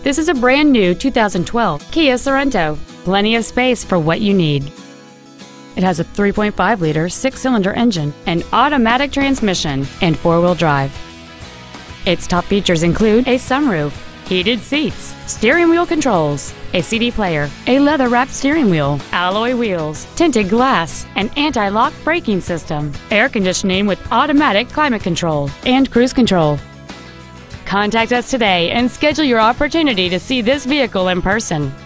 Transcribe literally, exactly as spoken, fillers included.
This is a brand new two thousand twelve Kia Sorento. Plenty of space for what you need. It has a three point five liter six-cylinder engine, an automatic transmission, and four-wheel drive. Its top features include a sunroof, heated seats, steering wheel controls, a C D player, a leather-wrapped steering wheel, alloy wheels, tinted glass, an anti-lock braking system, air conditioning with automatic climate control, and cruise control. Contact us today and schedule your opportunity to see this vehicle in person.